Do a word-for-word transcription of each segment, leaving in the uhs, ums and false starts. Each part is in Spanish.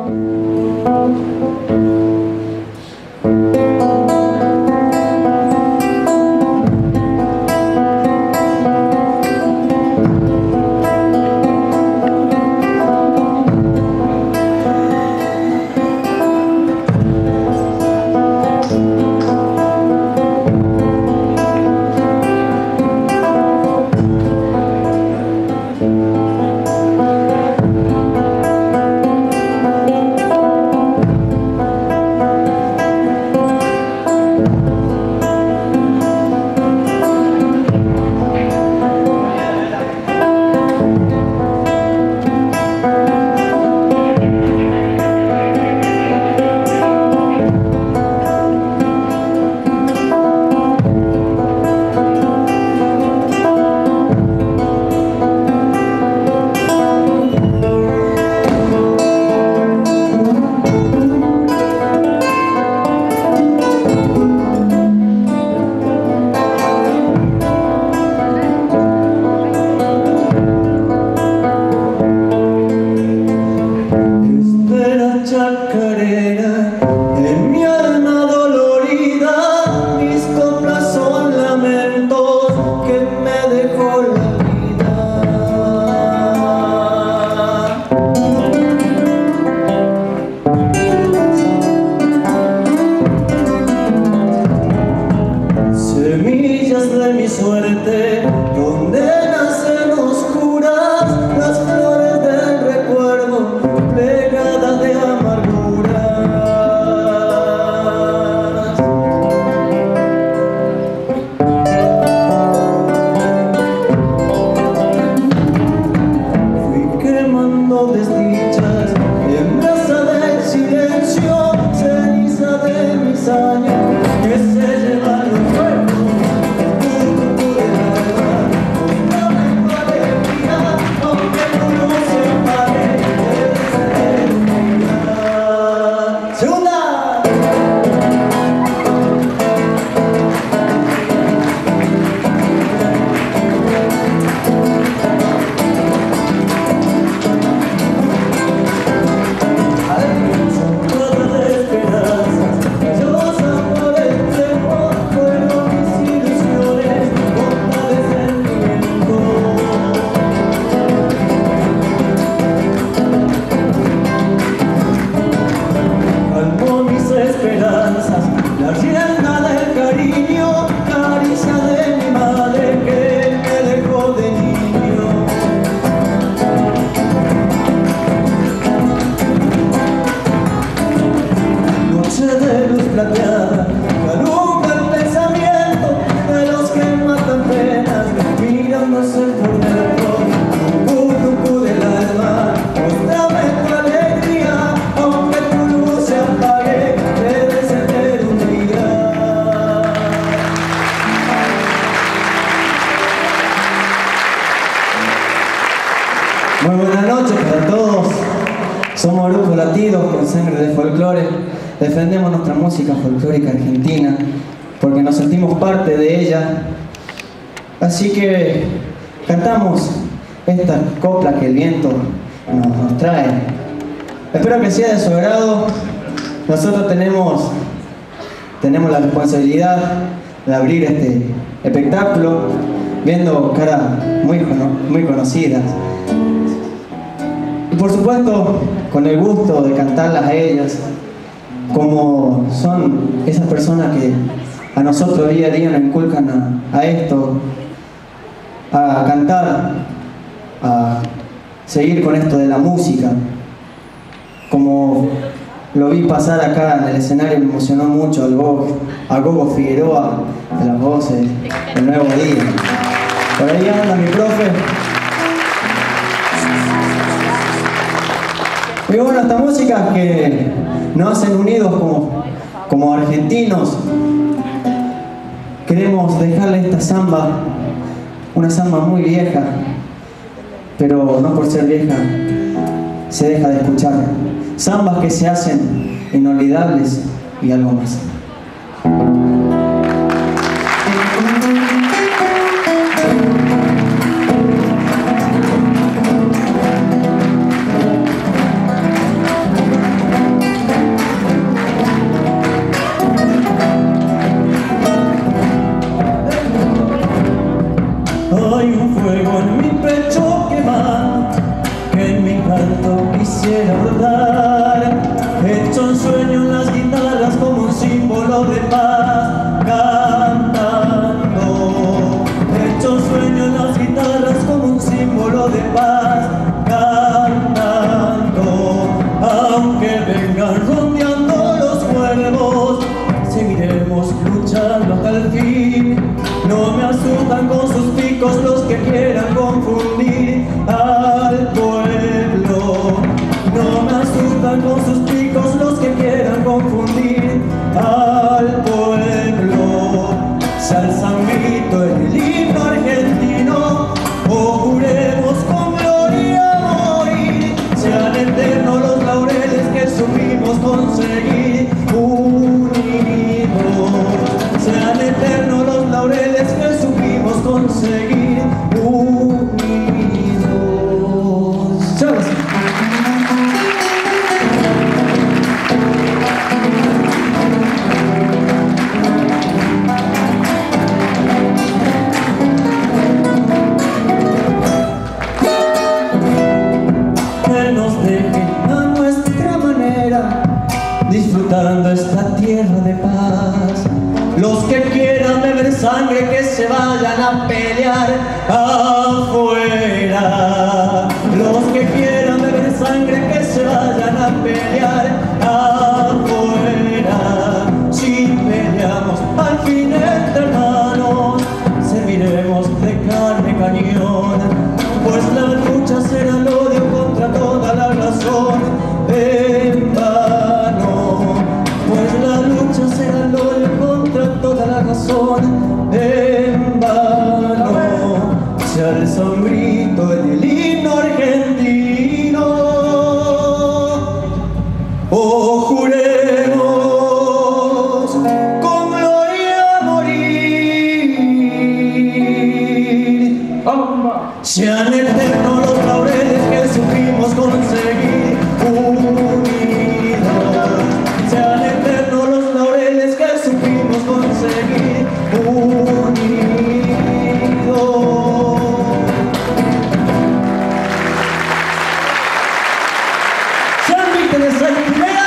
Muy buenas noches para todos. Somos Grupo Latidos con sangre de folclore. Defendemos nuestra música folclórica argentina porque nos sentimos parte de ella. Así que cantamos esta copla que el viento nos, nos trae. Espero que sea de su agrado. Nosotros tenemos, tenemos la responsabilidad de abrir este espectáculo viendo caras muy, muy conocidas. Y por supuesto, con el gusto de cantarlas a ellas, como son esas personas que a nosotros día a día nos inculcan a, a esto, a cantar, a seguir con esto de la música. Como lo vi pasar acá en el escenario, me emocionó mucho al Gogo, a Gogo Figueroa, de las voces del Nuevo Día. Por ahí anda mi profe. Y bueno, esta música que nos hacen unidos como, como argentinos, queremos dejarle esta samba, una samba muy vieja, pero no por ser vieja se deja de escuchar. Zambas que se hacen inolvidables y algo más. símbolo de paz, cantando. Hecho sueño en las guitarras como un símbolo de paz, cantando. Aunque vengan rondeando los cuervos, seguiremos luchando hasta el fin. No me asustan con sus picos los que quieran confundir al pueblo. No me asustan con sus picos los que quieran confundir al pueblo. Se alza un grito en el himno argentino, o juremos con gloria morir. Sean eternos los laureles que supimos conseguir unidos. Sean eternos los laureles que supimos conseguir unidos. ¡Chavos! Que nos dejen a nuestra manera, disfrutando esta tierra de paz. Los que quieran beber sangre, que se vayan a pelear afuera. Los que quieran beber sangre, que se vayan a pelear afuera. Si peleamos al fin entre hermanos, serviremos de carne cañón, pues la lucha será el odio contra toda la razón. En vano, pues la lucha será el odio contra toda la razón. En vano, se alza un grito en el himno argentino, o juremos con gloria morir. Sean eternos los laureles que supimos conseguir unidos. Sean eternos los laureles que supimos conseguir unidos. Sean vírgenes al primera.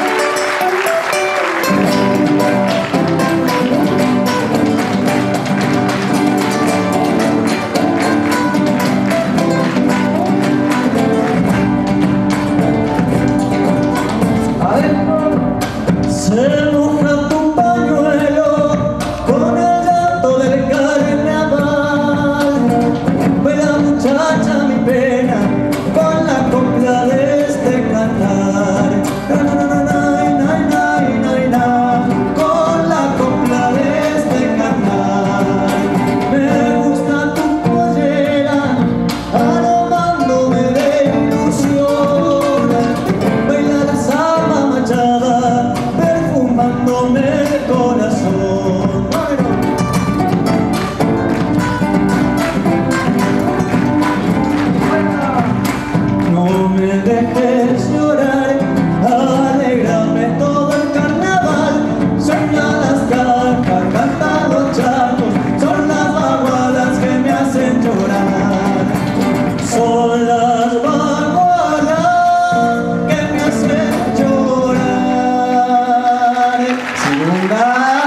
Se moja tu pañuelo con el llanto del carnaval. Baila muchacha mi pena con la copla de este cantar. Na, na, na, na, na, na, na, na, con la copla de este cantar. Me gusta tu pollera aromándome de ilusión. Baila la samba machada perfumándome el corazón. No me dejes llorar, alégrame todo el carnaval. Sueña las cajas, cantan los chacos, son las bagualas que me hacen llorar. Son las bagualas que me hacen llorar. Segunda.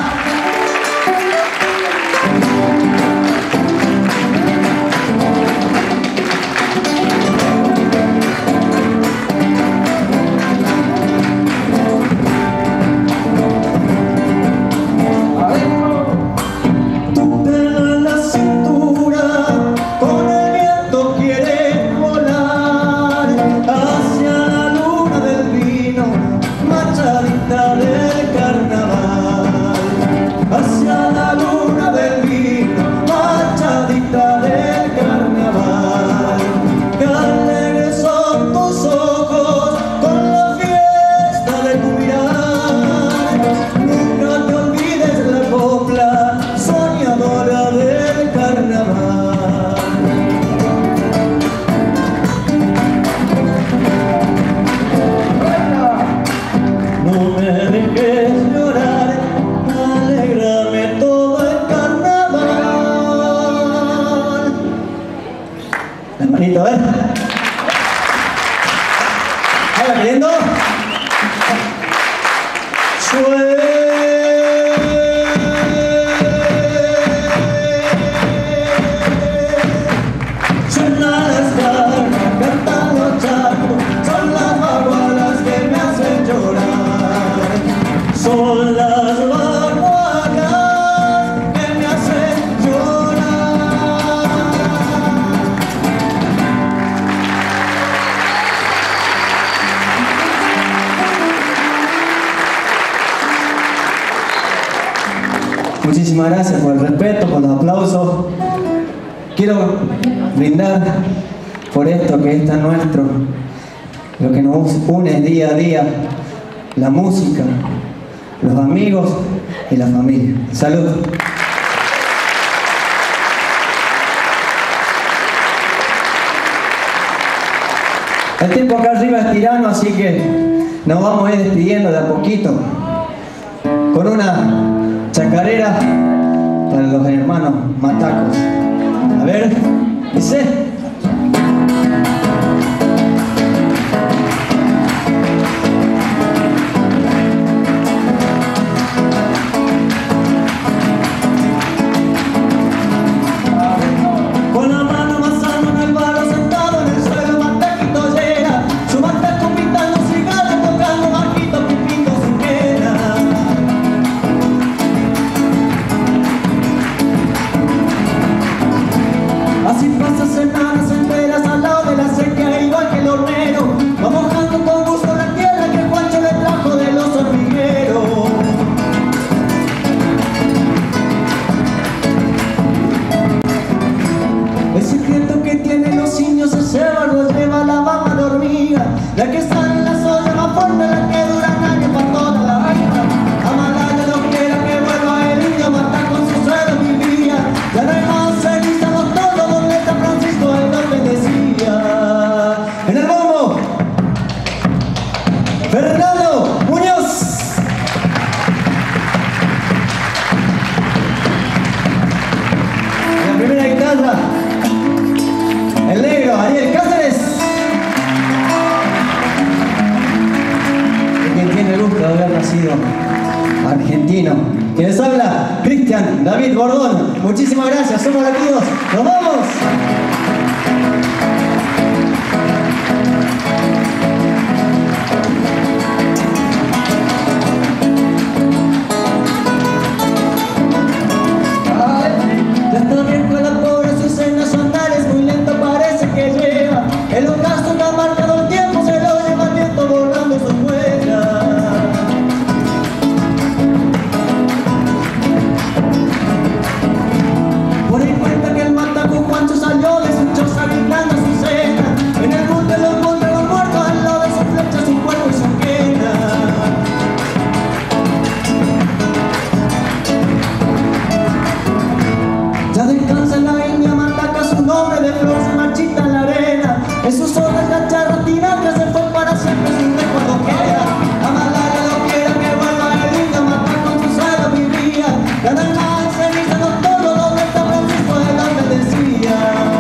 Tu pelo en la cintura, con el viento quiere volar hacia la luna del vino, machadita del carnaval. Hacia la luna del vino, machadita del carnaval. Que alegres son tus ojos con la fiesta de tu mirar. Nunca te olvides la copla soñadora del carnaval. No me dejes llorar, alégrame todo el carnaval. La manita, a ver. ¿Ahí va queriendo? Suena. son las vanguardias que me hacen llorar. Muchísimas gracias por el respeto, por los aplausos. Quiero brindar por esto que es tan nuestro, lo que nos une día a día, la música, los amigos y la familia. Salud. El tiempo acá arriba es tirano, así que nos vamos a ir despidiendo de a poquito con una chacarera para los hermanos matacos. A ver, dice. Así pasa semanas enteras al lado de la sequía, igual que el hornero, va mojando con gusto la tierra que Juancho le trajo de los hormigueros. El secreto que tienen los indios es ese barro lleva la bamba de hormiga, la que sale en la soya más fuerte, la que dura un año para toda la vida. Amalaya no quiera que vuelva el indio, matar con su suelo mi vida. Ya no hay más ceniza, no todo donde está Francisco el Dolmen decía. En el bombo, Fernando Muñoz. En la primera guitarra, el negro Ariel Cáceres. Y quien tiene el gusto de haber nacido argentino. Quien les habla, Cristian David Bordón. Muchísimas gracias, somos latidos. ¡Nos vamos! Ya está bien con la pobre, sus cenas andares, muy lento parece que lleva. El ocaso que ha marcado el tiempo se lo lleva el viento borrando sus huellas. Por ahí cuenta que el mataco Juancho salió de su choza gritando su cena. En el monte los montes los muertos, al lado de su flecha, su cuerpo y su quena. Ya descansa en la India, mataca su nombre de flor se marchita en la arena. En sus ojos la charra tirante se fue para siempre sin recuerdo queda. Amalaya no quiera que vuelva el indio, matar con su suelo vivía. Ya no hay más ceniza, no todo donde está Francisco el Dolmen decía.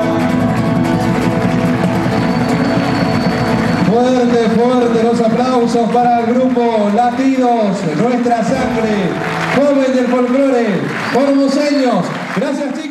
Fuerte, fuerte los aplausos para el grupo Latidos, nuestra sangre, joven del folclore, formoseños. Gracias, chicos.